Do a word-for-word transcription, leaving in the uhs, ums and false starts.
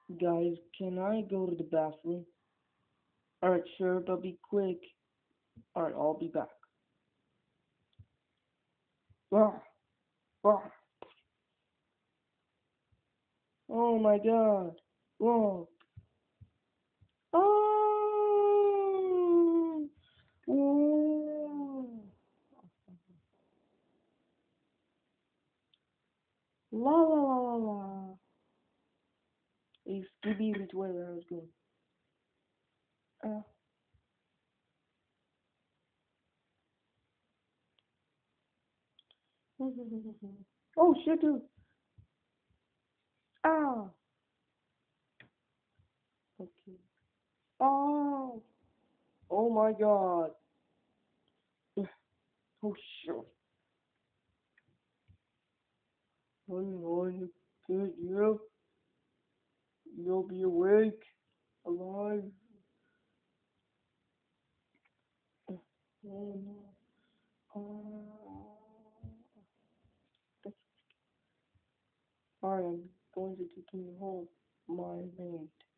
Guys, can I go to the bathroom? Alright, sure, but be quick. Alright, I'll be back. Ah, ah. Oh my god. Whoa. Oh. Whoa. La la la la la. Hey, Skibidi to where I was going. Uh. Oh shit, dude. Ah. Okay. Oh. Oh my god. Oh shit. Honey, honey, kid, you, you'll be awake, alive. Oh no. Oh. Alright, I'm going to take you home, my mate.